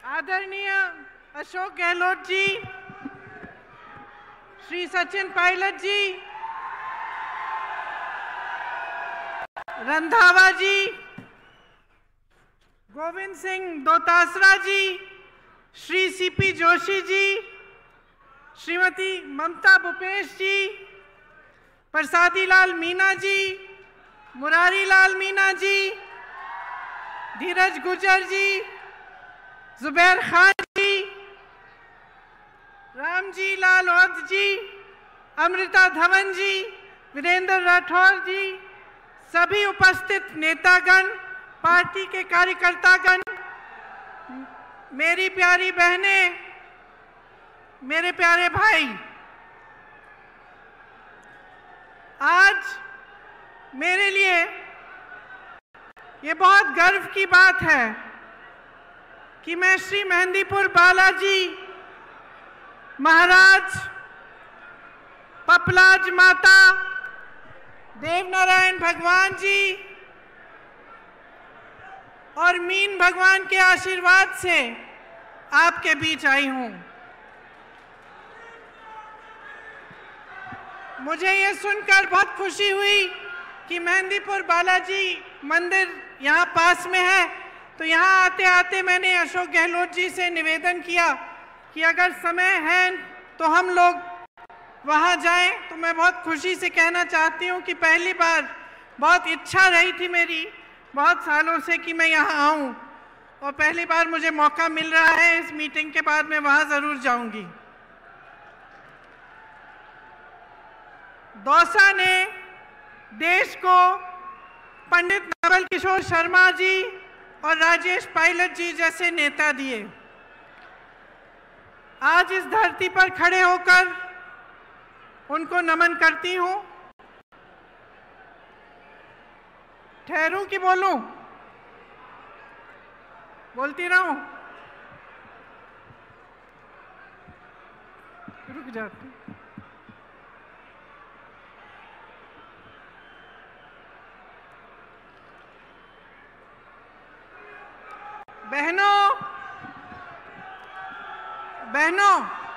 आदरणीय अशोक गहलोत जी, श्री सचिन पायलट जी, रंधावा जी, गोविंद सिंह दोतासरा जी, श्री सीपी जोशी जी, श्रीमती ममता भूपेश जी, प्रसादी लाल मीना जी, मुरारी लाल मीना जी, धीरज गुर्जर जी, जुबैर खान जी, रामजी लाल औध जी, अमृता धवन जी, वीरेंद्र राठौर जी, सभी उपस्थित नेतागण, पार्टी के कार्यकर्तागण, मेरी प्यारी बहनें, मेरे प्यारे भाई, आज मेरे लिए ये बहुत गर्व की बात है कि मैं श्री मेहंदीपुर बालाजी महाराज, पपलाज माता, देवनारायण भगवान जी और मीन भगवान के आशीर्वाद से आपके बीच आई हूं। मुझे ये सुनकर बहुत खुशी हुई कि मेहंदीपुर बालाजी मंदिर यहाँ पास में है, तो यहाँ आते आते मैंने अशोक गहलोत जी से निवेदन किया कि अगर समय है तो हम लोग वहाँ जाएं। तो मैं बहुत खुशी से कहना चाहती हूँ कि पहली बार बहुत इच्छा रही थी मेरी बहुत सालों से कि मैं यहाँ आऊँ, और पहली बार मुझे मौका मिल रहा है। इस मीटिंग के बाद मैं वहाँ ज़रूर जाऊँगी। दौसा ने देश को पंडित नवल किशोर शर्मा जी और राजेश पायलट जी जैसे नेता दिए। आज इस धरती पर खड़े होकर उनको नमन करती हूँ। ठहरूं कि बोलूं? बोलती रहूं? रुक जाती। बहनों,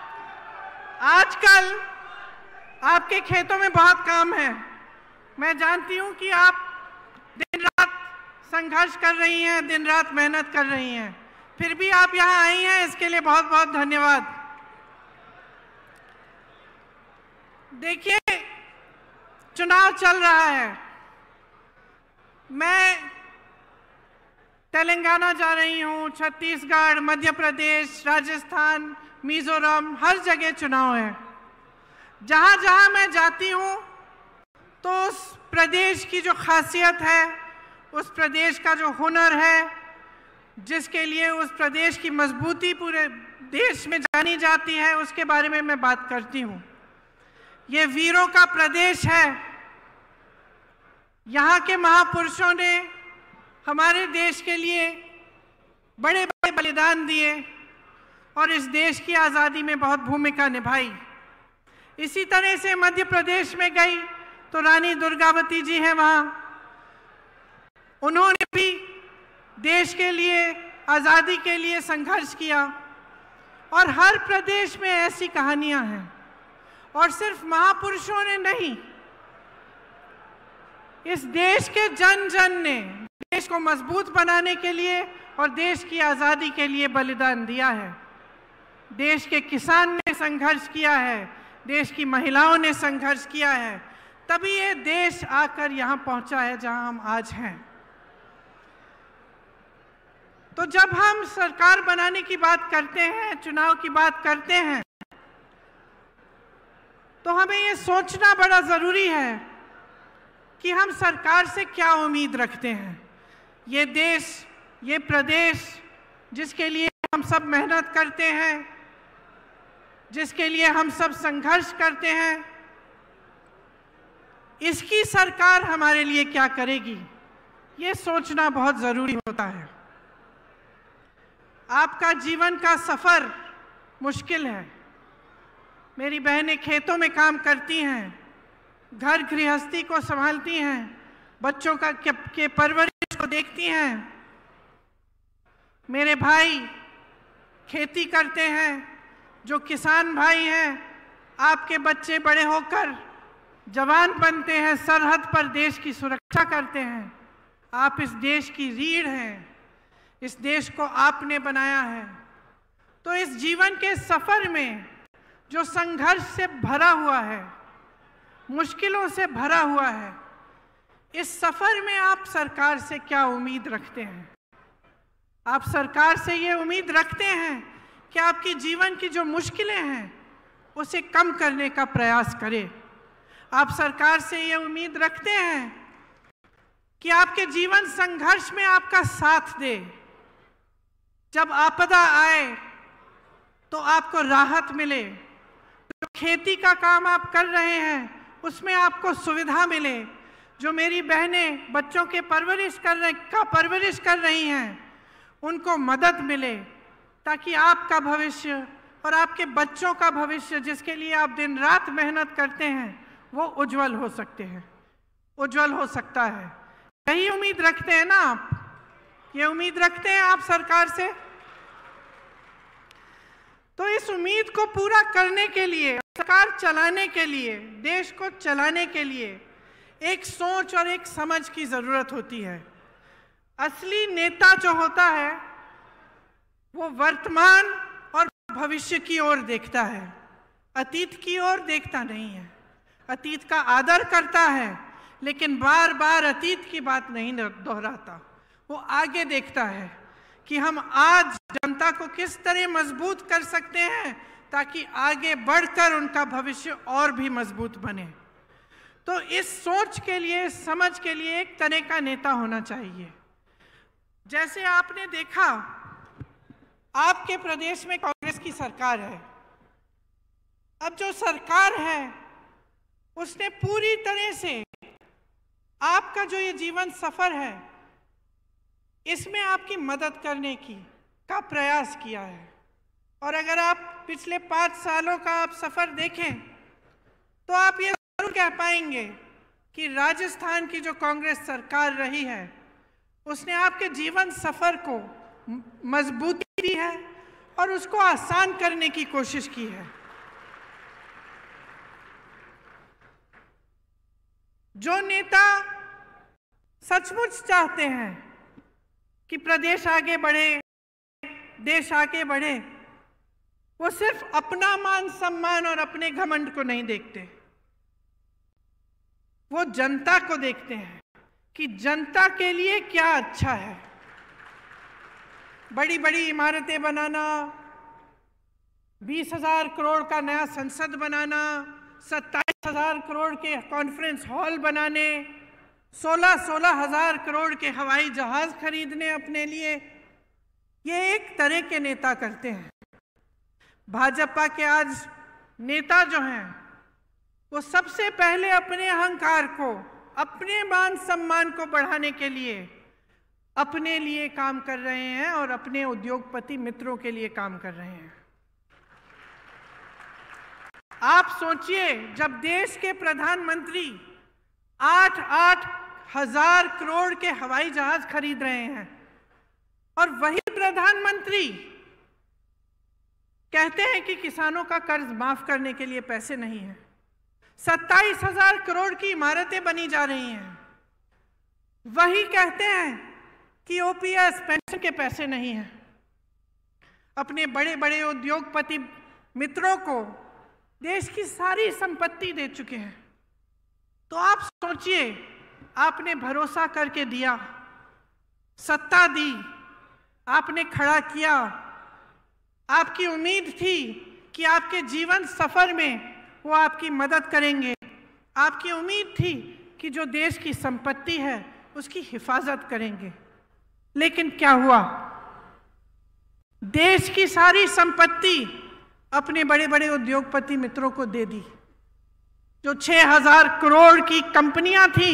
आजकल आपके खेतों में बहुत काम है। मैं जानती हूं कि आप दिन रात संघर्ष कर रही हैं, दिन रात मेहनत कर रही हैं, फिर भी आप यहां आई हैं, इसके लिए बहुत बहुत धन्यवाद। देखिए, चुनाव चल रहा है। मैं तेलंगाना जा रही हूँ, छत्तीसगढ़, मध्य प्रदेश, राजस्थान, मिजोरम, हर जगह चुनाव है। जहाँ जहाँ मैं जाती हूँ तो उस प्रदेश की जो खासियत है, उस प्रदेश का जो हुनर है, जिसके लिए उस प्रदेश की मजबूती पूरे देश में जानी जाती है, उसके बारे में मैं बात करती हूँ। ये वीरों का प्रदेश है। यहाँ के महापुरुषों ने हमारे देश के लिए बड़े बड़े बलिदान दिए और इस देश की आज़ादी में बहुत भूमिका निभाई। इसी तरह से मध्य प्रदेश में गई तो रानी दुर्गावती जी हैं वहाँ, उन्होंने भी देश के लिए, आज़ादी के लिए संघर्ष किया। और हर प्रदेश में ऐसी कहानियाँ हैं। और सिर्फ महापुरुषों ने नहीं, इस देश के जन जन ने देश को मजबूत बनाने के लिए और देश की आज़ादी के लिए बलिदान दिया है। देश के किसान ने संघर्ष किया है, देश की महिलाओं ने संघर्ष किया है, तभी ये देश आकर यहाँ पहुँचा है जहाँ हम आज हैं। तो जब हम सरकार बनाने की बात करते हैं, चुनाव की बात करते हैं, तो हमें ये सोचना बड़ा ज़रूरी है कि हम सरकार से क्या उम्मीद रखते हैं। ये देश, ये प्रदेश जिसके लिए हम सब मेहनत करते हैं, जिसके लिए हम सब संघर्ष करते हैं, इसकी सरकार हमारे लिए क्या करेगी, ये सोचना बहुत ज़रूरी होता है। आपका जीवन का सफ़र मुश्किल है। मेरी बहनें खेतों में काम करती हैं, घर गृहस्थी को संभालती हैं, बच्चों के परवरिश को देखती हैं। मेरे भाई खेती करते हैं, जो किसान भाई हैं, आपके बच्चे बड़े होकर जवान बनते हैं, सरहद पर देश की सुरक्षा करते हैं। आप इस देश की रीढ़ हैं, इस देश को आपने बनाया है। तो इस जीवन के सफर में जो संघर्ष से भरा हुआ है, मुश्किलों से भरा हुआ है, इस सफर में आप सरकार से क्या उम्मीद रखते हैं? आप सरकार से ये उम्मीद रखते हैं कि आपकी जीवन की जो मुश्किलें हैं उसे कम करने का प्रयास करे। आप सरकार से ये उम्मीद रखते हैं कि आपके जीवन संघर्ष में आपका साथ दे। जब आपदा आए तो आपको राहत मिले। जो खेती का काम आप कर रहे हैं उसमें आपको सुविधा मिले। जो मेरी बहनें बच्चों के परवरिश कर रही हैं उनको मदद मिले, ताकि आपका भविष्य और आपके बच्चों का भविष्य, जिसके लिए आप दिन रात मेहनत करते हैं, वो उज्जवल हो सकता है। यही उम्मीद रखते हैं ना आप? ये उम्मीद रखते हैं आप सरकार से? तो इस उम्मीद को पूरा करने के लिए, सरकार चलाने के लिए, देश को चलाने के लिए एक सोच और एक समझ की जरूरत होती है। असली नेता जो होता है वो वर्तमान और भविष्य की ओर देखता है, अतीत की ओर देखता नहीं है। अतीत का आदर करता है लेकिन बार बार अतीत की बात नहीं दोहराता। वो आगे देखता है कि हम आज जनता को किस तरह मजबूत कर सकते हैं ताकि आगे बढ़कर उनका भविष्य और भी मजबूत बने। तो इस सोच के लिए, समझ के लिए एक तरह का नेता होना चाहिए। जैसे आपने देखा, आपके प्रदेश में कांग्रेस की सरकार है। अब जो सरकार है उसने पूरी तरह से आपका जो ये जीवन सफर है इसमें आपकी मदद करने का प्रयास किया है। और अगर आप पिछले 5 सालों का आप सफर देखें तो आप ये जरूर कह पाएंगे कि राजस्थान की जो कांग्रेस सरकार रही है उसने आपके जीवन सफर को मजबूती दी है और उसको आसान करने की कोशिश की है। जो नेता सचमुच चाहते हैं कि प्रदेश आगे बढ़े, देश आगे बढ़े, वो सिर्फ अपना मान सम्मान और अपने घमंड को नहीं देखते, वो जनता को देखते हैं कि जनता के लिए क्या अच्छा है। बड़ी बड़ी इमारतें बनाना, 20,000 करोड़ का नया संसद बनाना, 27,000 करोड़ के कॉन्फ्रेंस हॉल बनाने, 16,000 करोड़ के हवाई जहाज खरीदने अपने लिए, ये एक तरह के नेता करते हैं। भाजपा के आज नेता जो हैं वो सबसे पहले अपने अहंकार को, अपने मान सम्मान को बढ़ाने के लिए अपने लिए काम कर रहे हैं और अपने उद्योगपति मित्रों के लिए काम कर रहे हैं। आप सोचिए, जब देश के प्रधानमंत्री 8-8 हजार करोड़ के हवाई जहाज खरीद रहे हैं और वही प्रधानमंत्री कहते हैं कि किसानों का कर्ज माफ करने के लिए पैसे नहीं है, 27,000 करोड़ की इमारतें बनी जा रही हैं, वही कहते हैं कि ओपीएस पेंशन के पैसे नहीं हैं। अपने बड़े बड़े उद्योगपति मित्रों को देश की सारी संपत्ति दे चुके हैं। तो आप सोचिए, आपने भरोसा करके दिया, सत्ता दी, आपने खड़ा किया, आपकी उम्मीद थी कि आपके जीवन सफर में वो आपकी मदद करेंगे, आपकी उम्मीद थी कि जो देश की संपत्ति है उसकी हिफाजत करेंगे। लेकिन क्या हुआ? देश की सारी संपत्ति अपने बड़े बड़े उद्योगपति मित्रों को दे दी। जो 6,000 करोड़ की कंपनियां थी,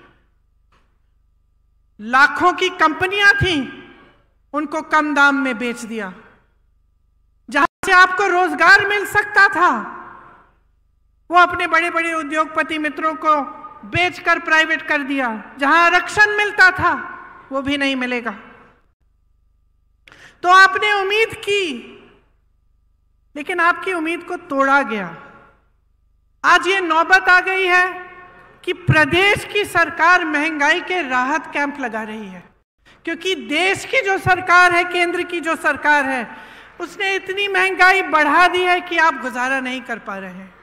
लाखों की कंपनियां थी, उनको कम दाम में बेच दिया। जहां से आपको रोजगार मिल सकता था वो अपने बड़े बड़े उद्योगपति मित्रों को बेचकर प्राइवेट कर दिया। जहां आरक्षण मिलता था वो भी नहीं मिलेगा। तो आपने उम्मीद की लेकिन आपकी उम्मीद को तोड़ा गया। आज ये नौबत आ गई है कि प्रदेश की सरकार महंगाई के राहत कैंप लगा रही है, क्योंकि देश की जो सरकार है, केंद्र की जो सरकार है, उसने इतनी महंगाई बढ़ा दी है कि आप गुजारा नहीं कर पा रहे हैं।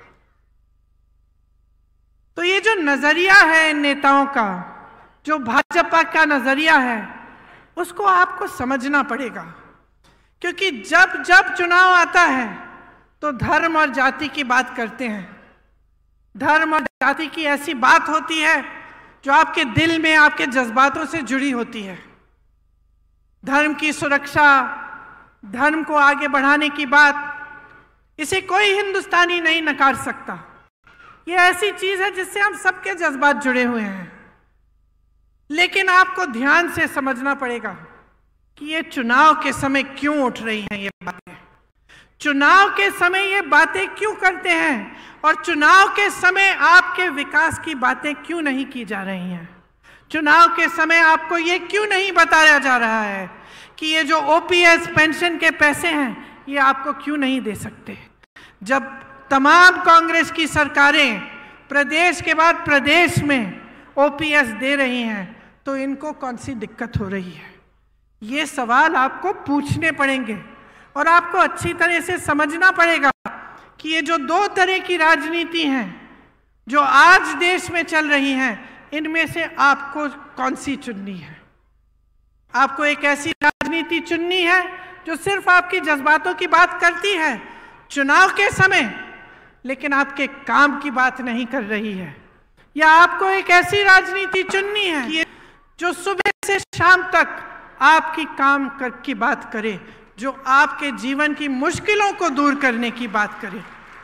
तो ये जो नजरिया है इन नेताओं का, जो भाजपा का नजरिया है, उसको आपको समझना पड़ेगा, क्योंकि जब जब चुनाव आता है तो धर्म और जाति की बात करते हैं। धर्म और जाति की ऐसी बात होती है जो आपके दिल में, आपके जज्बातों से जुड़ी होती है। धर्म की सुरक्षा, धर्म को आगे बढ़ाने की बात, इसे कोई हिंदुस्तानी नहीं नकार सकता। ये ऐसी चीज है जिससे हम सबके जज्बात जुड़े हुए हैं। लेकिन आपको ध्यान से समझना पड़ेगा कि ये चुनाव के समय क्यों उठ रही हैं ये बातें, चुनाव के समय ये बातें क्यों करते हैं, और चुनाव के समय आपके विकास की बातें क्यों नहीं की जा रही हैं। चुनाव के समय आपको ये क्यों नहीं बताया जा रहा है कि ये जो ओपीएस पेंशन के पैसे हैं ये आपको क्यों नहीं दे सकते। जब तमाम कांग्रेस की सरकारें प्रदेश के बाद प्रदेश में ओपीएस दे रही हैं तो इनको कौन सी दिक्कत हो रही है, ये सवाल आपको पूछने पड़ेंगे। और आपको अच्छी तरह से समझना पड़ेगा कि ये जो दो तरह की राजनीति हैं जो आज देश में चल रही हैं, इनमें से आपको कौन सी चुननी है। आपको एक ऐसी राजनीति चुननी है जो सिर्फ आपकी जज्बातों की बात करती है चुनाव के समय, लेकिन आपके काम की बात नहीं कर रही है, या आपको एक ऐसी राजनीति चुननी है कि जो सुबह से शाम तक आपकी काम की बात करे, जो आपके जीवन की मुश्किलों को दूर करने की बात करे।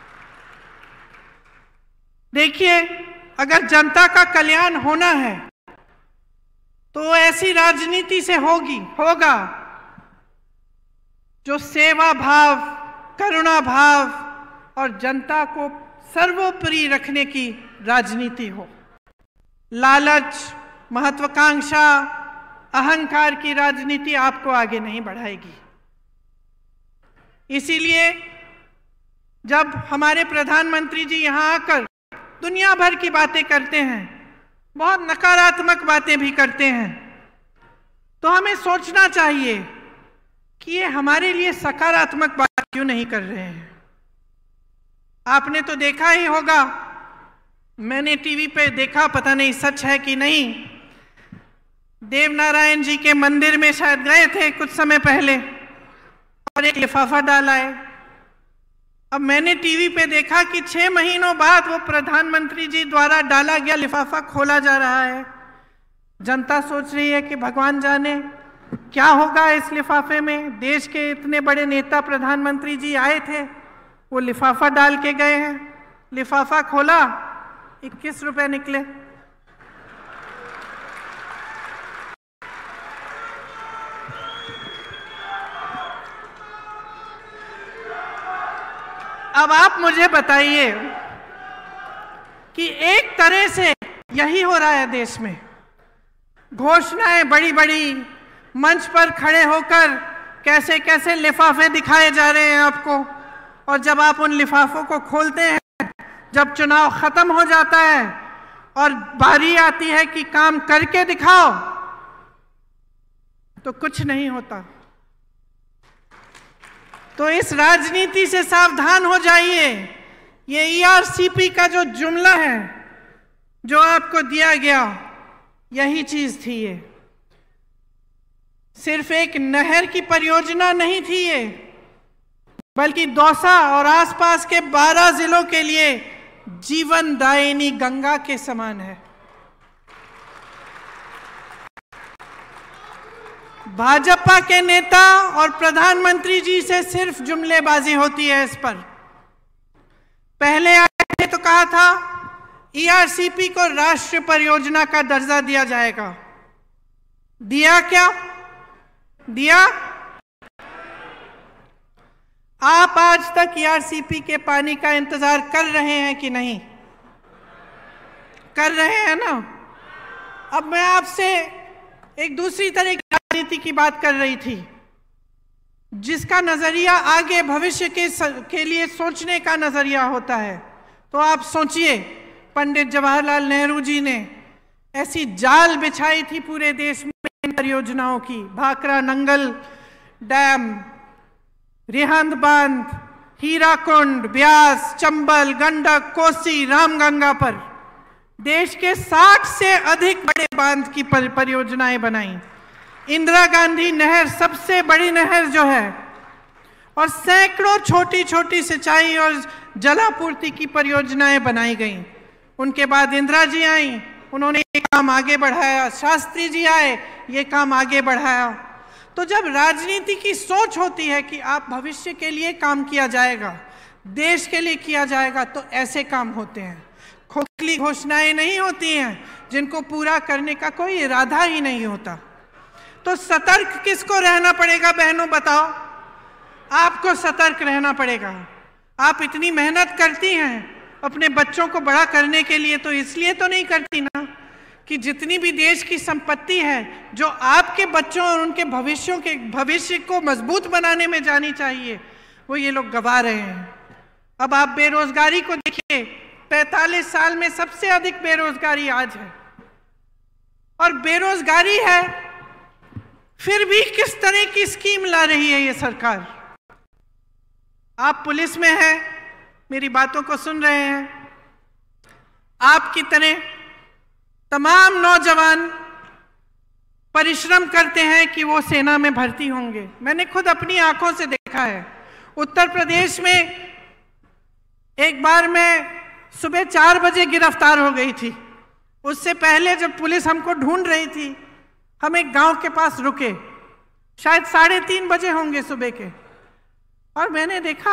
देखिए, अगर जनता का कल्याण होना है तो ऐसी राजनीति से होगा जो सेवा भाव, करुणा भाव और जनता को सर्वोपरि रखने की राजनीति हो। लालच, महत्वाकांक्षा, अहंकार की राजनीति आपको आगे नहीं बढ़ाएगी। इसीलिए जब हमारे प्रधानमंत्री जी यहाँ आकर दुनिया भर की बातें करते हैं, बहुत नकारात्मक बातें भी करते हैं, तो हमें सोचना चाहिए कि ये हमारे लिए सकारात्मक बात क्यों नहीं कर रहे हैं। आपने तो देखा ही होगा, मैंने टीवी पे देखा, पता नहीं सच है कि नहीं, देवनारायण जी के मंदिर में शायद गए थे कुछ समय पहले और एक लिफाफा डाला है। अब मैंने टीवी पे देखा कि 6 महीनों बाद वो प्रधानमंत्री जी द्वारा डाला गया लिफाफा खोला जा रहा है। जनता सोच रही है कि भगवान जाने क्या होगा इस लिफाफे में। देश के इतने बड़े नेता प्रधानमंत्री जी आए थे, वो लिफाफा डाल के गए हैं। लिफाफा खोला, 21 रुपए निकले। अब आप मुझे बताइए कि एक तरह से यही हो रहा है देश में। घोषणाएं बड़ी बड़ी, मंच पर खड़े होकर कैसे कैसे लिफाफे दिखाए जा रहे हैं आपको, और जब आप उन लिफाफों को खोलते हैं, जब चुनाव खत्म हो जाता है और बारी आती है कि काम करके दिखाओ, तो कुछ नहीं होता। तो इस राजनीति से सावधान हो जाइए। ये ईआरसीपी का जो जुमला है जो आपको दिया गया, यही चीज थी। ये सिर्फ एक नहर की परियोजना नहीं थी ये, बल्कि दौसा और आसपास के 12 जिलों के लिए जीवनदायिनी गंगा के समान है। भाजपा के नेता और प्रधानमंत्री जी से सिर्फ जुमलेबाजी होती है इस पर। पहले आए थे तो कहा था ईआरसीपी को राष्ट्रीय परियोजना का दर्जा दिया जाएगा। दिया क्या? दिया? आप आज तक ईआरसीपी के पानी का इंतजार कर रहे हैं कि नहीं? कर रहे हैं ना। अब मैं आपसे एक दूसरी तरह की राजनीति की बात कर रही थी। जिसका नजरिया आगे भविष्य के लिए सोचने का नजरिया होता है। तो आप सोचिए, पंडित जवाहरलाल नेहरू जी ने ऐसी जाल बिछाई थी पूरे देश में परियोजनाओं की, भाखरा नंगल डैम, रिहंद बांध, हीराकुंड, ब्यास, चंबल, गंडक, कोसी, रामगंगा पर देश के 60 से अधिक बड़े बांध की परियोजनाएं बनाई। इंदिरा गांधी नहर सबसे बड़ी नहर जो है, और सैकड़ों छोटी छोटी सिंचाई और जलापूर्ति की परियोजनाएं बनाई गईं। उनके बाद इंदिरा जी आई, उन्होंने ये काम आगे बढ़ाया, शास्त्री जी आए, ये काम आगे बढ़ाया। तो जब राजनीति की सोच होती है कि आप भविष्य के लिए काम किया जाएगा, देश के लिए किया जाएगा, तो ऐसे काम होते हैं। खोखली घोषणाएं नहीं होती हैं जिनको पूरा करने का कोई इरादा ही नहीं होता। तो सतर्क किसको रहना पड़ेगा बहनों, बताओ? आपको सतर्क रहना पड़ेगा। आप इतनी मेहनत करती हैं अपने बच्चों को बड़ा करने के लिए, तो इसलिए तो नहीं करती ना कि जितनी भी देश की संपत्ति है जो आपके बच्चों और उनके भविष्य को मजबूत बनाने में जानी चाहिए, वो ये लोग गवा रहे हैं। अब आप बेरोजगारी को देखिए, 45 साल में सबसे अधिक बेरोजगारी आज है। और बेरोजगारी है, फिर भी किस तरह की स्कीम ला रही है ये सरकार। आप पुलिस में हैं, मेरी बातों को सुन रहे हैं, आपकी तरह तमाम नौजवान परिश्रम करते हैं कि वो सेना में भर्ती होंगे। मैंने खुद अपनी आंखों से देखा है। उत्तर प्रदेश में एक बार मैं सुबह 4 बजे गिरफ्तार हो गई थी। उससे पहले जब पुलिस हमको ढूंढ रही थी, हम एक गांव के पास रुके, शायद 3:30 बजे होंगे सुबह के, और मैंने देखा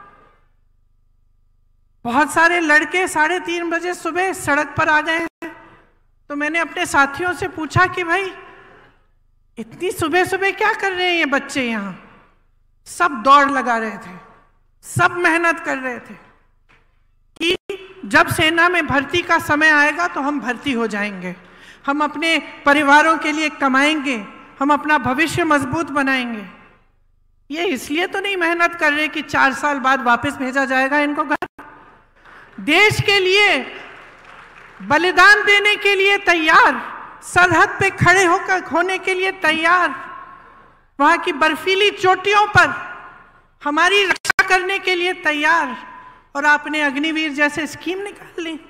बहुत सारे लड़के 3:30 बजे सुबह सड़क पर आ गए हैं। तो मैंने अपने साथियों से पूछा कि भाई इतनी सुबह सुबह क्या कर रहे हैं ये बच्चे यहाँ? सब दौड़ लगा रहे थे, सब मेहनत कर रहे थे कि जब सेना में भर्ती का समय आएगा तो हम भर्ती हो जाएंगे, हम अपने परिवारों के लिए कमाएंगे, हम अपना भविष्य मजबूत बनाएंगे। ये इसलिए तो नहीं मेहनत कर रहे कि 4 साल बाद वापस भेजा जाएगा इनको घर। देश के लिए बलिदान देने के लिए तैयार, सरहद पे खड़े होकर होने के लिए तैयार, वहां की बर्फीली चोटियों पर हमारी रक्षा करने के लिए तैयार। और आपने अग्निवीर जैसे स्कीम निकाल ली,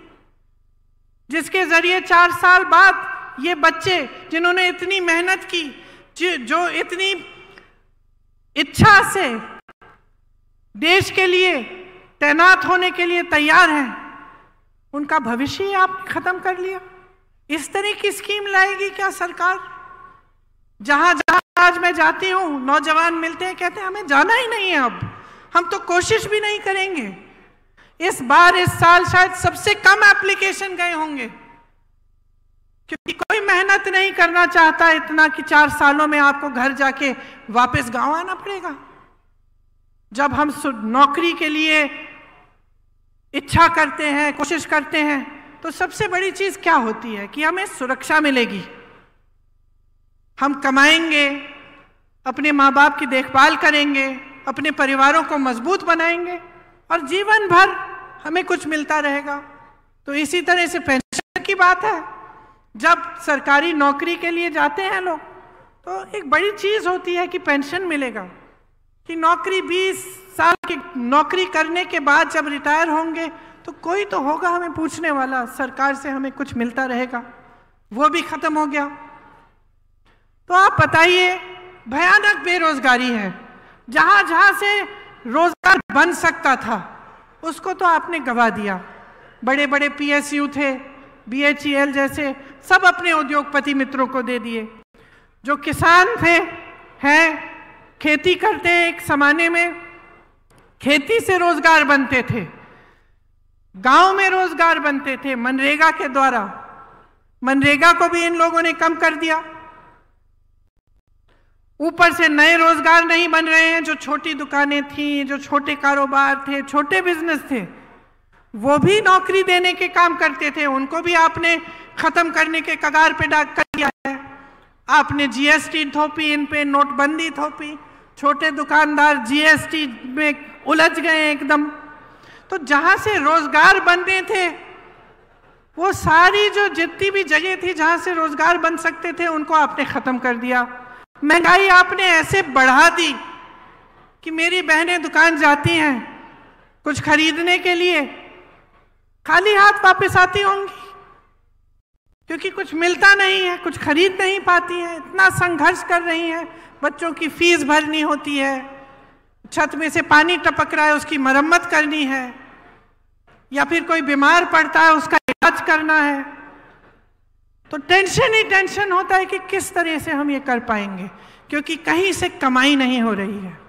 जिसके जरिए 4 साल बाद ये बच्चे जिन्होंने इतनी मेहनत की, जो इतनी इच्छा से देश के लिए तैनात होने के लिए तैयार हैं, उनका भविष्य ही आपने खत्म कर लिया। इस तरह की स्कीम लाएगी क्या सरकार? जहां जहां आज मैं जाती हूं, नौजवान मिलते हैं, कहते हैं हमें जाना ही नहीं है, अब हम तो कोशिश भी नहीं करेंगे। इस बार, इस साल शायद सबसे कम एप्लीकेशन गए होंगे, क्योंकि कोई मेहनत नहीं करना चाहता इतना कि 4 सालों में आपको घर जाके वापस गांव आना पड़ेगा। जब हम नौकरी के लिए इच्छा करते हैं, कोशिश करते हैं, तो सबसे बड़ी चीज क्या होती है कि हमें सुरक्षा मिलेगी, हम कमाएंगे, अपने माँ बाप की देखभाल करेंगे, अपने परिवारों को मजबूत बनाएंगे, और जीवन भर हमें कुछ मिलता रहेगा। तो इसी तरह से पेंशन की बात है, जब सरकारी नौकरी के लिए जाते हैं लोग, तो एक बड़ी चीज होती है कि पेंशन मिलेगा, कि नौकरी 20 साल की नौकरी करने के बाद जब रिटायर होंगे तो कोई तो होगा हमें पूछने वाला, सरकार से हमें कुछ मिलता रहेगा। वो भी खत्म हो गया। तो आप बताइए, भयानक बेरोजगारी है। जहां जहां से रोजगार बन सकता था उसको तो आपने गवा दिया। बड़े बड़े PSU थे, BHEL जैसे, सब अपने उद्योगपति मित्रों को दे दिए। जो किसान थे, हैं, खेती करते हैं, एक जमाने में खेती से रोजगार बनते थे, गांव में रोजगार बनते थे मनरेगा के द्वारा। मनरेगा को भी इन लोगों ने कम कर दिया। ऊपर से नए रोजगार नहीं बन रहे हैं। जो छोटी दुकानें थी, जो छोटे कारोबार थे, छोटे बिजनेस थे, वो भी नौकरी देने के काम करते थे, उनको भी आपने खत्म करने के कगार पे डाक कर दिया है। आपने GST थोपी, इन पे नोटबंदी थोपी। छोटे दुकानदार जीएसटी में उलझ गए एकदम। तो जहां से रोजगार बनने थे, वो सारी जो जितनी भी जगह थी जहां से रोजगार बन सकते थे, उनको आपने खत्म कर दिया। महंगाई आपने ऐसे बढ़ा दी कि मेरी बहनें दुकान जाती हैं कुछ खरीदने के लिए, खाली हाथ वापस आती होंगी, क्योंकि कुछ मिलता नहीं है, कुछ खरीद नहीं पाती हैं। इतना संघर्ष कर रही हैं, बच्चों की फीस भरनी होती है, छत में से पानी टपक रहा है उसकी मरम्मत करनी है, या फिर कोई बीमार पड़ता है उसका इलाज करना है। तो टेंशन ही टेंशन होता है कि किस तरह से हम ये कर पाएंगे, क्योंकि कहीं से कमाई नहीं हो रही है।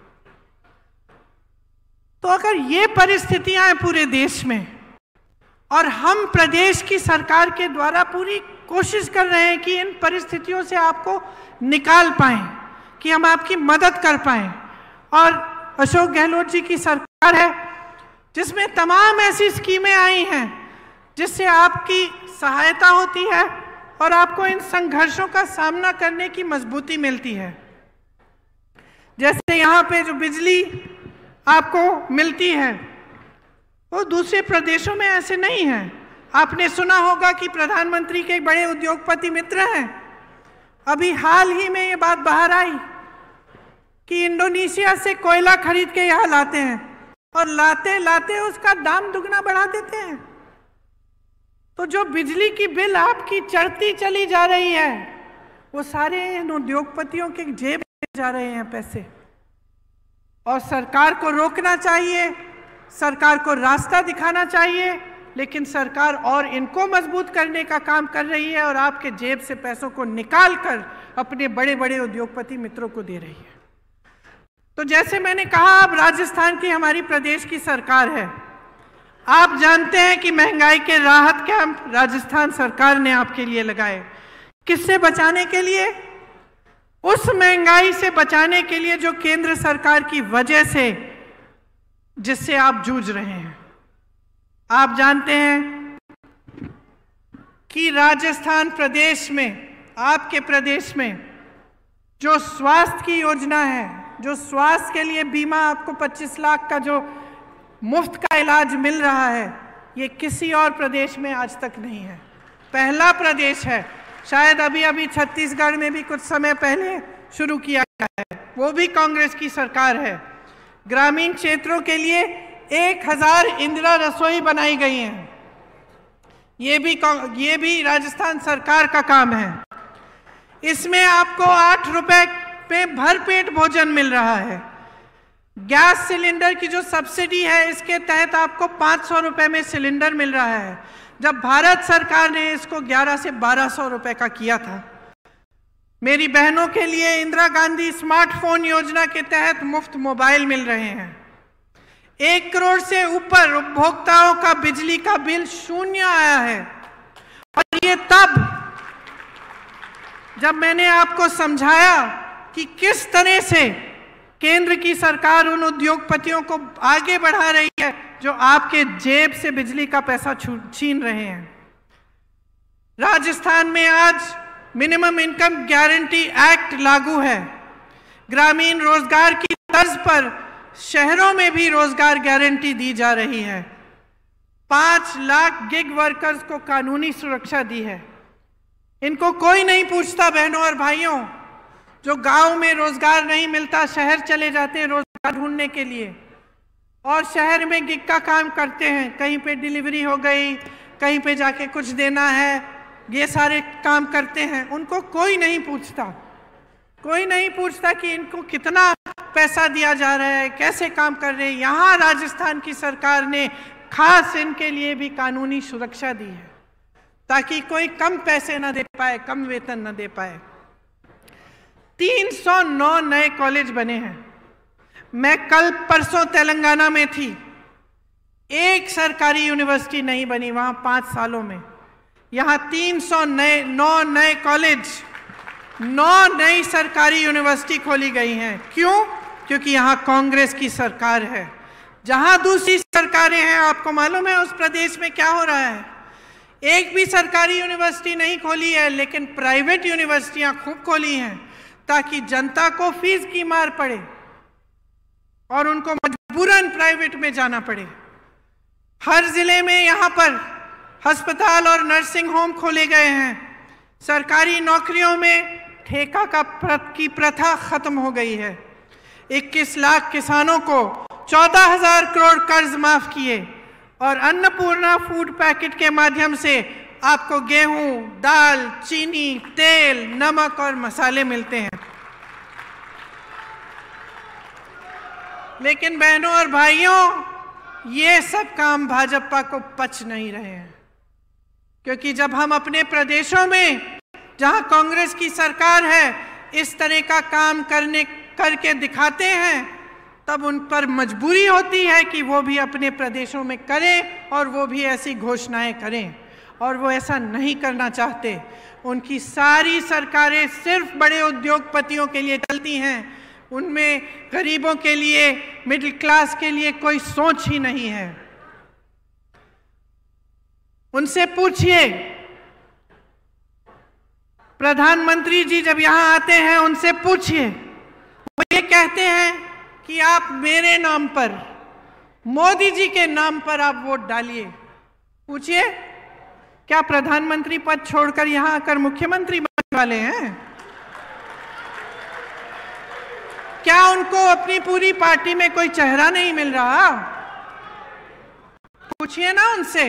तो अगर ये परिस्थितियां हैं पूरे देश में, और हम प्रदेश की सरकार के द्वारा पूरी कोशिश कर रहे हैं कि इन परिस्थितियों से आपको निकाल पाएं, कि हम आपकी मदद कर पाएं, और अशोक गहलोत जी की सरकार है जिसमें तमाम ऐसी स्कीमें आई हैं जिससे आपकी सहायता होती है और आपको इन संघर्षों का सामना करने की मजबूती मिलती है। जैसे यहाँ पे जो बिजली आपको मिलती है, वो दूसरे प्रदेशों में ऐसे नहीं है। आपने सुना होगा कि प्रधानमंत्री के बड़े उद्योगपति मित्र हैं, अभी हाल ही में ये बात बाहर आई कि इंडोनेशिया से कोयला खरीद के यहाँ लाते हैं, और लाते लाते उसका दाम दुगना बढ़ा देते हैं। तो जो बिजली की बिल आपकी चढ़ती चली जा रही है, वो सारे इन उद्योगपतियों के जेब में जा रहे हैं पैसे। और सरकार को रोकना चाहिए, सरकार को रास्ता दिखाना चाहिए, लेकिन सरकार और इनको मजबूत करने का काम कर रही है और आपके जेब से पैसों को निकाल कर अपने बड़े बड़े उद्योगपति मित्रों को दे रही है। तो जैसे मैंने कहा, अब राजस्थान की हमारी प्रदेश की सरकार है। आप जानते हैं कि महंगाई के राहत कैंप राजस्थान सरकार ने आपके लिए लगाए। किससे बचाने के लिए? उस महंगाई से बचाने के लिए जो केंद्र सरकार की वजह से, जिससे आप जूझ रहे हैं। आप जानते हैं कि राजस्थान प्रदेश में, आपके प्रदेश में जो स्वास्थ्य की योजना है, जो स्वास्थ्य के लिए बीमा आपको 25 लाख का जो मुफ्त का इलाज मिल रहा है, ये किसी और प्रदेश में आज तक नहीं है। पहला प्रदेश है। शायद अभी अभी छत्तीसगढ़ में भी कुछ समय पहले शुरू किया गया है, वो भी कांग्रेस की सरकार है। ग्रामीण क्षेत्रों के लिए 1000 इंदिरा रसोई बनाई गई हैं। ये भी राजस्थान सरकार का काम है। इसमें आपको 8 रुपए पे भरपेट भोजन मिल रहा है। गैस सिलेंडर की जो सब्सिडी है, इसके तहत आपको 500 रुपए में सिलेंडर मिल रहा है, जब भारत सरकार ने इसको 1100 से 1200 रुपए का किया था। मेरी बहनों के लिए इंदिरा गांधी स्मार्टफोन योजना के तहत मुफ्त मोबाइल मिल रहे हैं। 1 करोड़ से ऊपर उपभोक्ताओं का बिजली का बिल शून्य आया है। और ये तब जब मैंने आपको समझाया कि किस तरह से केंद्र की सरकार उन उद्योगपतियों को आगे बढ़ा रही है जो आपके जेब से बिजली का पैसा छीन रहे हैं। राजस्थान में आज मिनिमम इनकम गारंटी एक्ट लागू है। ग्रामीण रोजगार की तर्ज पर शहरों में भी रोजगार गारंटी दी जा रही है। 5 लाख गिग वर्कर्स को कानूनी सुरक्षा दी है। इनको कोई नहीं पूछता। बहनों और भाइयों, जो गांव में रोजगार नहीं मिलता, शहर चले जाते हैं रोजगार ढूंढने के लिए, और शहर में गिग का काम करते हैं। कहीं पे डिलीवरी हो गई, कहीं पे जाके कुछ देना है, ये सारे काम करते हैं। उनको कोई नहीं पूछता। कोई नहीं पूछता कि इनको कितना पैसा दिया जा रहा है, कैसे काम कर रहे हैं। यहाँ राजस्थान की सरकार ने खास इनके लिए भी कानूनी सुरक्षा दी है, ताकि कोई कम पैसे ना दे पाए, कम वेतन ना दे पाए। 309 नए कॉलेज बने हैं। मैं कल परसों तेलंगाना में थी। एक सरकारी यूनिवर्सिटी नहीं बनी वहां 5 सालों में। यहाँ 309 नए कॉलेज, 9 नई सरकारी यूनिवर्सिटी खोली गई हैं। क्यों? क्योंकि यहाँ कांग्रेस की सरकार है। जहां दूसरी सरकारें हैं, आपको मालूम है उस प्रदेश में क्या हो रहा है। एक भी सरकारी यूनिवर्सिटी नहीं खोली है, लेकिन प्राइवेट यूनिवर्सिटियां खूब खोली हैं, ताकि जनता को फीस की मार पड़े। और उनको मजबूरन प्राइवेट में जाना पड़े। हर जिले में यहाँ पर अस्पताल और नर्सिंग होम खोले गए हैं। सरकारी नौकरियों में ठेका की प्रथा खत्म हो गई है। 21 लाख किसानों को 14,000 करोड़ कर्ज माफ किए और अन्नपूर्णा फूड पैकेट के माध्यम से आपको गेहूं, दाल, चीनी, तेल, नमक और मसाले मिलते हैं। लेकिन बहनों और भाइयों, ये सब काम भाजपा को पच नहीं रहे हैं, क्योंकि जब हम अपने प्रदेशों में जहां कांग्रेस की सरकार है इस तरह का काम करके दिखाते हैं, तब उन पर मजबूरी होती है कि वो भी अपने प्रदेशों में करें और वो भी ऐसी घोषणाएं करें, और वो ऐसा नहीं करना चाहते। उनकी सारी सरकारें सिर्फ बड़े उद्योगपतियों के लिए चलती हैं, उनमें गरीबों के लिए, मिडिल क्लास के लिए कोई सोच ही नहीं है। उनसे पूछिए, प्रधानमंत्री जी जब यहां आते हैं उनसे पूछिए, वो ये कहते हैं कि आप मेरे नाम पर, मोदी जी के नाम पर आप वोट डालिए। पूछिए, क्या प्रधानमंत्री पद छोड़कर यहां आकर मुख्यमंत्री बनने वाले हैं? क्या उनको अपनी पूरी पार्टी में कोई चेहरा नहीं मिल रहा? पूछिए ना उनसे।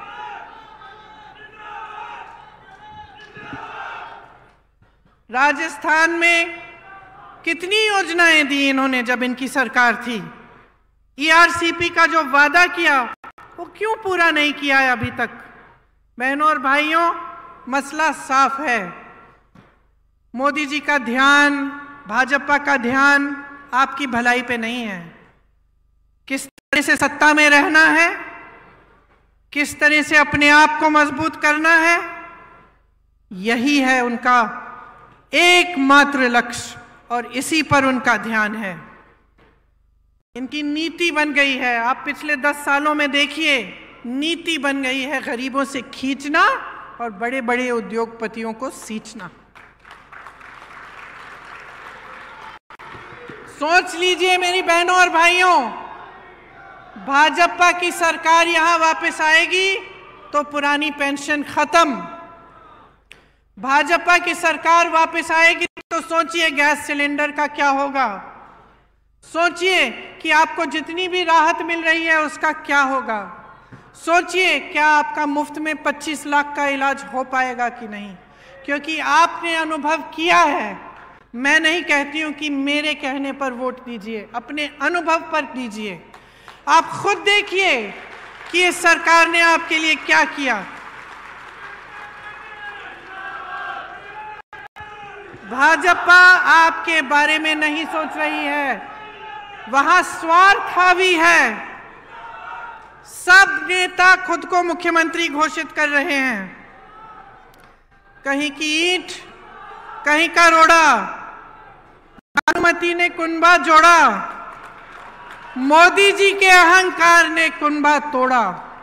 राजस्थान में कितनी योजनाएं दी इन्होंने जब इनकी सरकार थी। ईआरसीपी का जो वादा किया वो क्यों पूरा नहीं किया है अभी तक? बहनों और भाइयों, मसला साफ है। मोदी जी का ध्यान, भाजपा का ध्यान आपकी भलाई पे नहीं है। किस तरह से सत्ता में रहना है, किस तरह से अपने आप को मजबूत करना है, यही है उनका एकमात्र लक्ष्य और इसी पर उनका ध्यान है। इनकी नीति बन गई है, आप पिछले 10 सालों में देखिए, नीति बन गई है गरीबों से खींचना और बड़े बड़े उद्योगपतियों को सींचना। सोच लीजिए मेरी बहनों और भाइयों, भाजपा की सरकार यहां वापस आएगी तो पुरानी पेंशन खत्म। भाजपा की सरकार वापस आएगी तो सोचिए गैस सिलेंडर का क्या होगा। सोचिए कि आपको जितनी भी राहत मिल रही है उसका क्या होगा। सोचिए क्या आपका मुफ्त में 25 लाख का इलाज हो पाएगा कि नहीं, क्योंकि आपने अनुभव किया है। मैं नहीं कहती हूं कि मेरे कहने पर वोट दीजिए, अपने अनुभव पर दीजिए। आप खुद देखिए कि इस सरकार ने आपके लिए क्या किया। भाजपा आपके बारे में नहीं सोच रही है, वहां स्वार्थ हावी है। सब नेता खुद को मुख्यमंत्री घोषित कर रहे हैं। कहीं की ईंट, कहीं का रोड़ा, भानुमति ने कुनबा जोड़ा, मोदी जी के अहंकार ने कुनबा तोड़ा।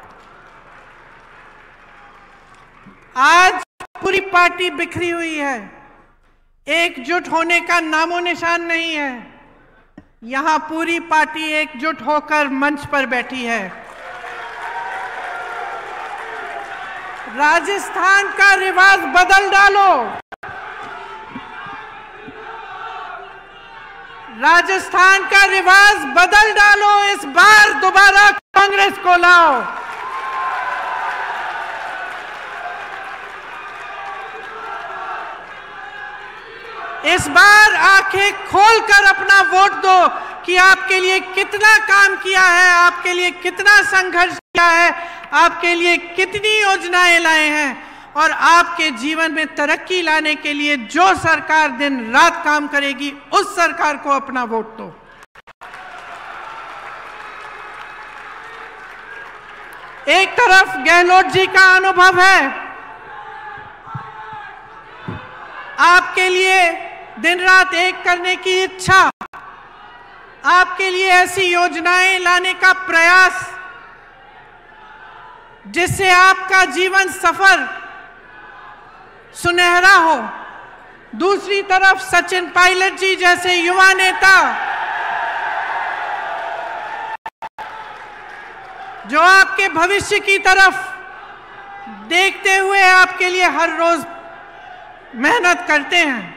आज पूरी पार्टी बिखरी हुई है, एकजुट होने का नामो निशान नहीं है। यहां पूरी पार्टी एकजुट होकर मंच पर बैठी है। राजस्थान का रिवाज बदल डालो। राजस्थान का रिवाज बदल डालो। इस बार दोबारा कांग्रेस को लाओ। इस बार आंखें खोलकर अपना वोट दो कि आपके लिए कितना काम किया है, आपके लिए कितना संघर्ष किया है, आपके लिए कितनी योजनाएं लाए हैं, और आपके जीवन में तरक्की लाने के लिए जो सरकार दिन रात काम करेगी उस सरकार को अपना वोट दो। एक तरफ गहलोत जी का अनुभव है, आपके लिए दिन रात एक करने की इच्छा, आपके लिए ऐसी योजनाएं लाने का प्रयास जिससे आपका जीवन सफर सुनहरा हो। दूसरी तरफ सचिन पायलट जी जैसे युवा नेता जो आपके भविष्य की तरफ देखते हुए आपके लिए हर रोज मेहनत करते हैं।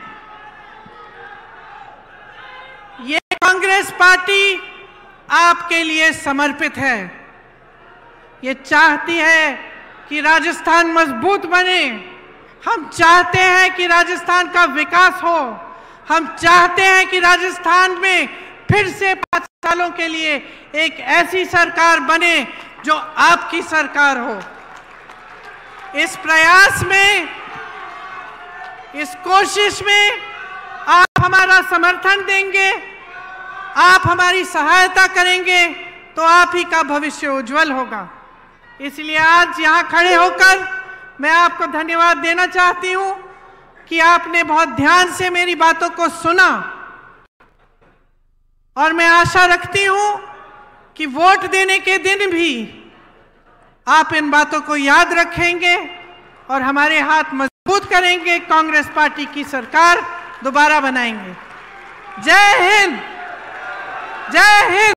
ये कांग्रेस पार्टी आपके लिए समर्पित है। ये चाहती है कि राजस्थान मजबूत बने। हम चाहते हैं कि राजस्थान का विकास हो। हम चाहते हैं कि राजस्थान में फिर से 5 सालों के लिए एक ऐसी सरकार बने जो आपकी सरकार हो। इस प्रयास में, इस कोशिश में आप हमारा समर्थन देंगे, आप हमारी सहायता करेंगे तो आप ही का भविष्य उज्जवल होगा। इसलिए आज यहाँ खड़े होकर मैं आपको धन्यवाद देना चाहती हूँ कि आपने बहुत ध्यान से मेरी बातों को सुना और मैं आशा रखती हूँ कि वोट देने के दिन भी आप इन बातों को याद रखेंगे और हमारे हाथ मजबूत करेंगे, कांग्रेस पार्टी की सरकार दोबारा बनाएंगे। जय हिंद, जय हिंद।